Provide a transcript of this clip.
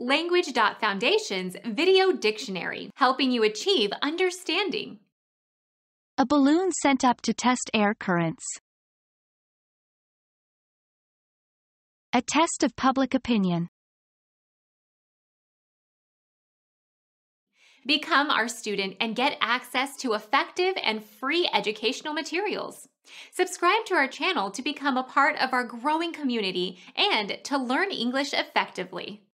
Language.Foundation's Video Dictionary, helping you achieve understanding. A balloon sent up to test air currents. A test of public opinion. Become our student and get access to effective and free educational materials. Subscribe to our channel to become a part of our growing community and to learn English effectively.